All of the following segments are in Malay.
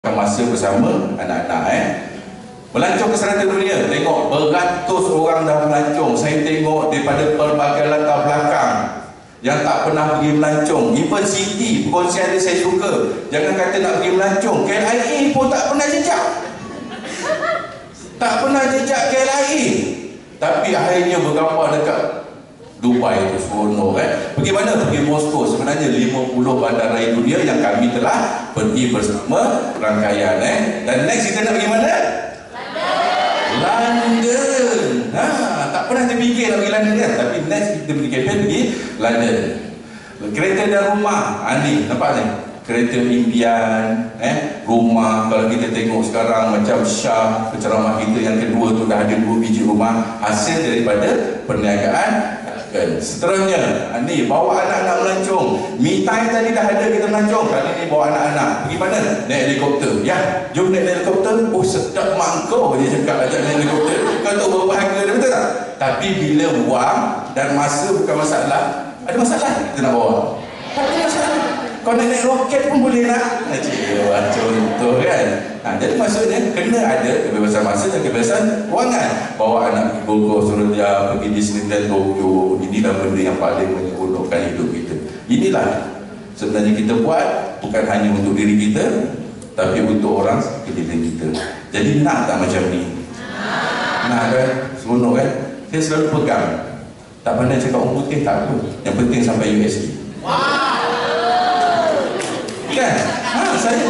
masa bersama anak-anak melancong ke serata dunia. Tengok beratus orang dah melancong. Saya tengok daripada pelbagai latar belakang yang tak pernah pergi melancong. Even Siti, perkongsian dia saya suka. Jangan kata nak pergi melancong, KLIA pun tak pernah jejak. Tak pernah jejak KLIA. Tapi akhirnya bergambar dekat Dubai itu seronok Pergi mana? Pergi Moskow. Sebenarnya 50 bandaraya dunia yang kami telah pergi bersama rangkaian Dan next kita nak pergi mana? London. Tak pernah terfikir nak pergi London kan? Tapi next kita pergi campaign pergi London. Kereta dan rumah. Ni nampak ni? Kereta impian, rumah. Kalau kita tengok sekarang macam Syah, penceramah kita yang kedua tu dah ada 2 biji rumah hasil daripada perniagaan. Seterusnya, ni bawa anak-anak melancong. Me time tadi dah ada kita melancong. Kali ni bawa anak-anak. Pergi mana? Naik helikopter. Ya, jom naik helikopter. Oh sedap mak kau, dia cakap ajak naik helikopter. Kau tahu berapa harga dia, betul tak? Tapi bila wang dan masa bukan masalah, ada masalah kita nak bawa. Tak ada masalah. Kau nak naik roket pun boleh nak. Contoh kan. Jadi maksudnya kena ada kebebasan masa dan kebebasan kewangan. Bawa anak pergi Bogor, Surulia, pergi Disneyland Tokyo. Inilah benda yang paling menyeronokkan hidup kita. Inilah sebenarnya kita buat bukan hanya untuk diri kita, tapi untuk orang sekeliling kita. Jadi nak tak macam ni? Nak kan? Seronok kan? Saya selalu pegang. Tak pandai cakap orang putih tak apa. Yang penting sampai USD. Kan? Saya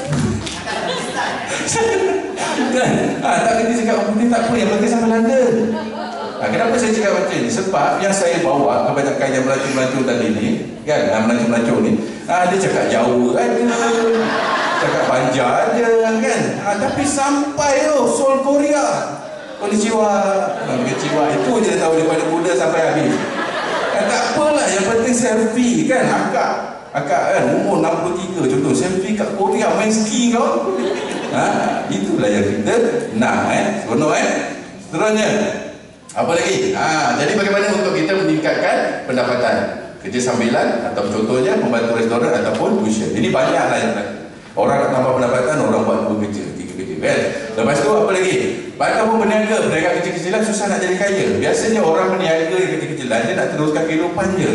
kan? Tak kena cakap orang putih tak apa. Yang penting sampai London. Kenapa saya cakap macam ni? Sebab yang saya bawa kebanyakan yang melancong-melancong tadi ni kan, melancong-melancong ni dia cakap Jawa ada, cakap Banjar ada kan, tapi sampai Seoul Korea, konnichiwa, itu je dia tahu daripada muda sampai habis. Tak apalah, yang penting selfie kan. Akak kan umur 63 contoh, selfie kat Korea main ski kau. Itulah yang kita nak. Seronok Seterusnya apa lagi? Jadi bagaimana untuk kita meningkatkan pendapatan kerja sambilan atau contohnya membantu restoran ataupun tuition. Ini banyaklah yang orang nak tambah pendapatan, orang buat 2 kerja, 3 kerja kan. Lepas tu apa lagi? Bahkan berniaga kecil-kecilan susah nak jadi kaya. Biasanya orang berniaga yang kecil-kecilan dia nak teruskan kehidupan je.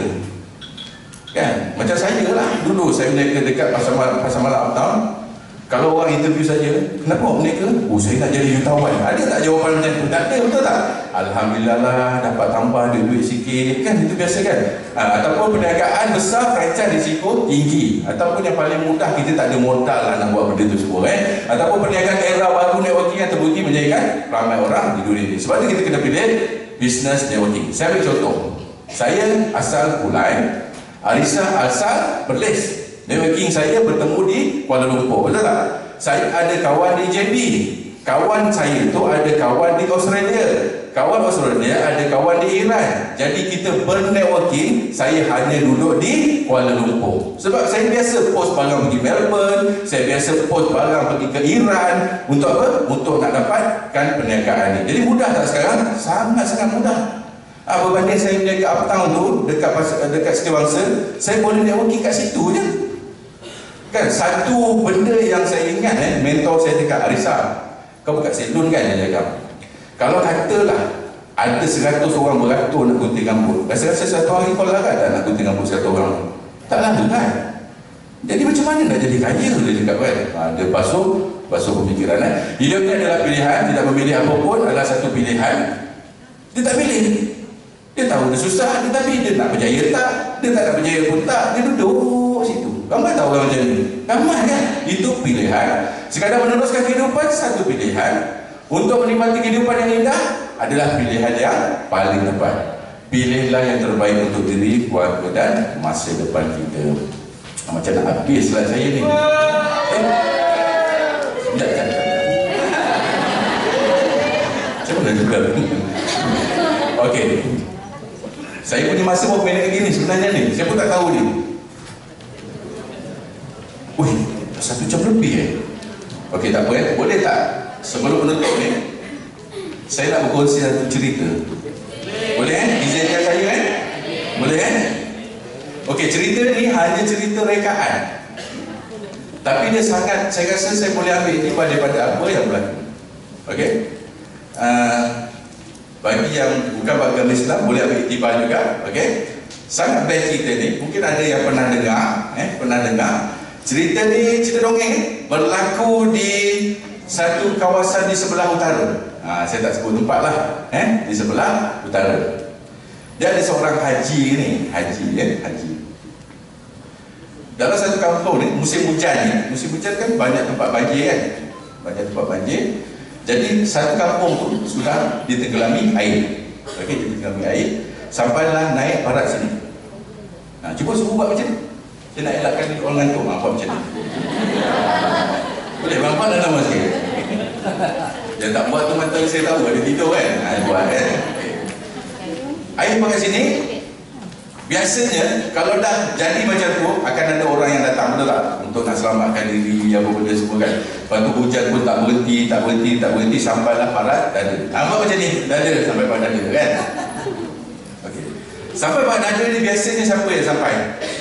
Kan? Macam saya lah. Dulu saya berniaga dekat pasar malam uptown. Kalau orang interview saja, kenapa awak berniaga? Saya nak jadi jutawan. Ada tak jawapan macam tu? Tak ada, betul tak? Alhamdulillah lah, dapat tambah duit sikit. Kan itu biasa kan? Ataupun perniagaan besar, franchise risiko tinggi. Ataupun yang paling mudah, kita tak ada modal lah nak buat benda tu semua. Ataupun perniagaan era baru networking yang terbukti menjadikan ramai orang di dunia ini. Sebab itu kita kena pilih business networking. Saya ambil contoh. Saya asal Kulai, Arissa asal Perlis. Networking saya bertemu di Kuala Lumpur, betul tak? Saya ada kawan di JB. Kawan saya tu ada kawan di Australia. Kawan Australia ada kawan di Iran. Jadi kita bernetworking, saya hanya duduk di Kuala Lumpur. Sebab saya biasa post barang pergi Melbourne, saya biasa post barang pergi ke Iran. Untuk apa? Untuk nak dapatkan perniagaan ni. Jadi mudah tak sekarang? Sangat-sangat mudah. Berbanding saya berniaga uptown tu dekat Setiawangsa, saya boleh networking kat situ je. Kan satu benda yang saya ingat mentor saya dekat Arissa, kau buka salon kan dia cakap, kalau katalah ada 100 orang beratur nak gunting rambut, rasa-rasa satu hari kau larat tak nak gunting rambut 100 orang? Tak larat kan? Jadi macam mana nak jadi kaya dia cakap kan? Dia basuh pemikiran. Hidup ni adalah pilihan, tidak memilih apa pun adalah satu pilihan. Dia tak pilih. Dia tahu dia susah, tapi dia nak berjaya tak? Dia tak nak berjaya pun tak, dia duduk situ. Ramai tahu orang macam ni? Ramai kan? Itu pilihan. Sekadar meneruskan kehidupan, satu pilihan. Untuk menikmati kehidupan yang indah adalah pilihan yang paling tepat. Pilihlah yang terbaik untuk diri, keluarga dan masa depan kita. Macam nak habis slide saya ni. Sekejap. Macam mana juga? Okey. Saya punya masa berapa minit lagi ni sebenarnya ni? Saya pun tak tahu ni. Wih, 1 jam lebih Okey, tak apa Boleh tak? Sebelum menutup ni, saya nak berkongsi satu cerita. Boleh izinkan saya Boleh Okey, cerita ni hanya cerita rekaan. Tapi dia sangat, saya rasa saya boleh ambil iktibar daripada apa yang berlaku. Okey. Bagi yang bukan beragama Islam boleh ambil iktibar juga. Okey. Sangat best cerita ni. Mungkin ada yang pernah dengar, cerita ni cerita dongeng berlaku di satu kawasan di sebelah utara. Saya tak sebut tempat lah. Di sebelah utara. Dia ada seorang haji ni, haji. Dalam satu kampung ni, musim hujan kan banyak tempat banjir kan. Jadi satu kampung tu sudah ditenggelami air. Okey, ditenggelami air. Sampailah naik barat sini. Cuba semua buat macam ni. Saya nak elakkan orang ngantuk. Buat macam ni. Boleh bang-bang dah lama sikit. Dia tak buat tu mata saya tahu ada tidur kan. Buat air pakai sini. Biasanya kalau dah jadi macam tu, akan ada orang yang datang, betul tak? Untuk nak selamatkan diri, apa benda semua kan. Lepas tu hujan pun tak berhenti, sampailah parat dada. Nampak macam ni, dada sampai pada dada kan. Okey. Sampai pada dada ni biasanya siapa yang sampai?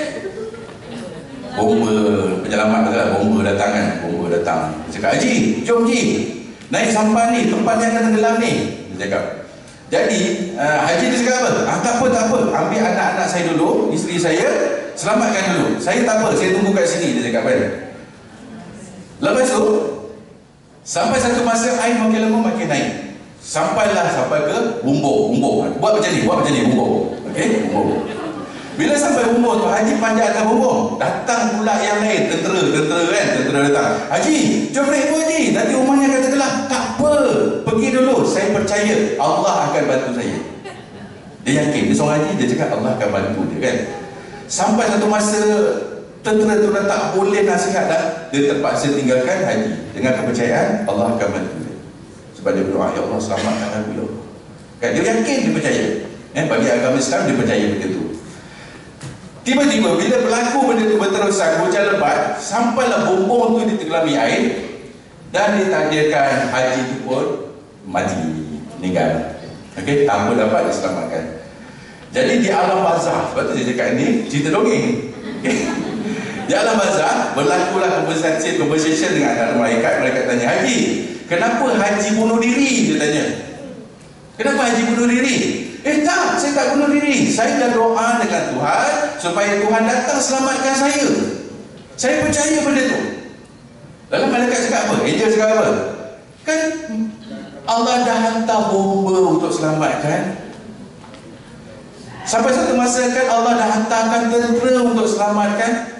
Bomba penyelamat, betul tak? Bomba datang kan. Dia cakap, Haji, jom Haji, naik sampan ni, tempat yang akan tenggelam ni. Dia cakap. Jadi Haji dia cakap apa? Tak apa, ambil anak-anak saya dulu, isteri saya, selamatkan dulu. Saya tak apa, saya tunggu kat sini, dia cakap kan. Lepas tu sampai satu masa air makin lama makin naik. Sampai ke bumbung. Buat macam ni, bumbung. Okey, bumbung. Bila sampai bumbung tu, Haji panjat atas bumbung. Datang pula yang lain, tentera kan, tentera datang. Haji, jom naik pun Haji, nanti rumahnya akan tenggelam. Tak apa, pergi dulu, saya percaya Allah akan bantu saya. Dia yakin, dia seorang Haji, dia cakap Allah akan bantu dia kan. Sampai satu masa tentera tu dah tak boleh nasihat dah, dia terpaksa tinggalkan Haji dengan kepercayaan Allah akan bantu dia. Sebab dia berdoa, ya Allah selamatkan aku ya Allah. Kan dia yakin, dia percaya. Bagi agama Islam dia percaya benda tu. Tiba-tiba bila berlaku benda tu berterusan, hujan lebat, sampailah bumbung tu ditenggelami air dan ditakdirkan Haji tu pun mati, meninggal. Okey, tanpa dapat diselamatkan. Jadi di alam barzah, sebab tu saya cakap ni cerita dongeng. Okay. Di alam barzah berlakulah conversation dengan antara malaikat tanya, Haji, kenapa Haji bunuh diri? Dia tanya. Kenapa Haji bunuh diri? Tak, saya tak bunuh diri. Saya dah doa dengan Tuhan supaya Tuhan datang selamatkan saya. Saya percaya benda tu. Lalu malaikat cakap apa? Angel cakap apa? Kan Allah dah hantar bomba untuk selamatkan. Sampai satu masa kan Allah dah hantarkan tentera untuk selamatkan.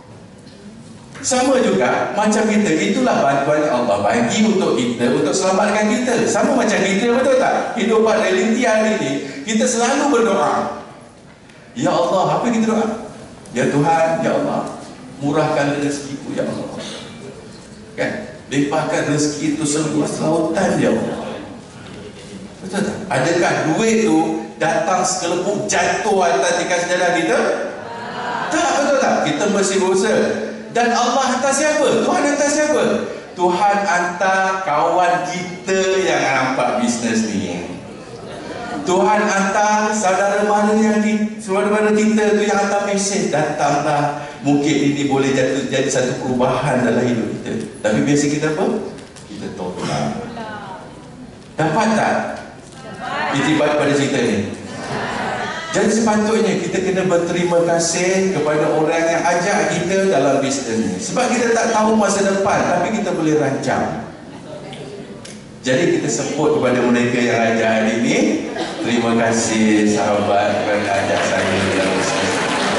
Sama juga macam kita, itulah bantuan yang Allah bagi untuk kita, untuk selamatkan kita. Sama macam kita, betul tak? Kehidupan realiti hari ini, kita selalu berdoa. Ya Allah, apa kita doa? Ya Tuhan, ya Allah, murahkan rezekiku ya Allah. Kan? Limpahkan rezeki itu seluas lautan ya Allah. Betul tak? Adakah duit tu datang sekelebuk jatuh atas tikas sejadah kita? Tak, betul tak? Kita mesti berusaha. Dan Allah hantar siapa? Tuhan hantar siapa? Tuhan hantar kawan kita yang nampak bisnes ni. Tuhan hantar saudara mana kita tu yang hantar mesej, datanglah, mungkin ini boleh jadi satu perubahan dalam hidup kita. Tapi biasa kita apa? Kita tolak. Dapat tak? Itibat pada cerita ni. Jadi sepatutnya kita kena berterima kasih kepada orang yang ajak kita dalam bisnes ni. Sebab kita tak tahu masa depan, tapi kita boleh rancang. Jadi kita support kepada mereka yang ajak hari ini. Terima kasih sahabat kerana ajak saya dalam bisnes.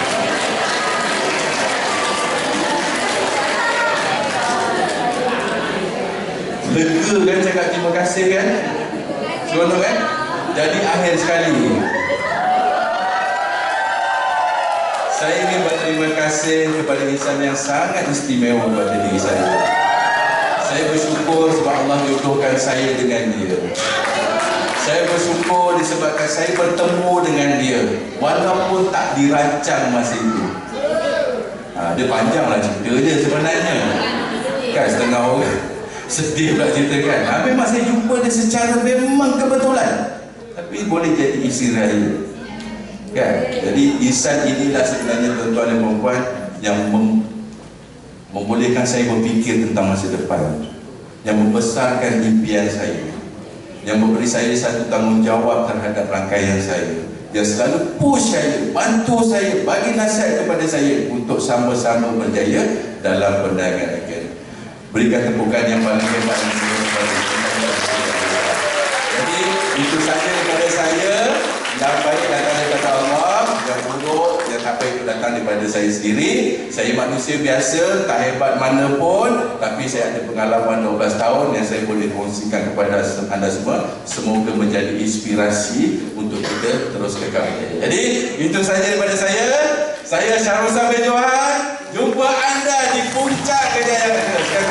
Lega kan cakap terima kasih kan? Seronok kan? Jadi akhir sekali, saya ingin berterima kasih kepada insan yang sangat istimewa pada diri saya. Saya bersyukur sebab Allah jodohkan saya dengan dia. Saya bersyukur disebabkan saya bertemu dengan dia, walaupun tak dirancang masa itu. Dia panjanglah cerita dia sebenarnya. Kan setengah orang sedih pula cerita kan. Memang saya jumpa dia secara memang kebetulan, tapi boleh jadi isi raya. Kan? Jadi insan inilah sebenarnya tuan-tuan dan puan yang membolehkan saya berfikir tentang masa depan, yang membesarkan impian saya, yang memberi saya satu tanggungjawab terhadap rangkaian saya, yang selalu push saya, bantu saya, bagi nasihat kepada saya untuk sama-sama berjaya dalam perniagaan akademik. Berikan tepukan yang paling hebat kepada saya. Jadi itu saja daripada saya. Yang baik datang daripada Allah, yang buruk yang tak baik itu datang daripada saya sendiri. Saya manusia biasa, tak hebat mana pun, tapi saya ada pengalaman 12 tahun yang saya boleh kongsikan kepada anda semua. Semoga menjadi inspirasi untuk kita terus kekal. Jadi itu saja daripada saya. Saya Syahrul Samir Johan. Jumpa anda di puncak kejayaan.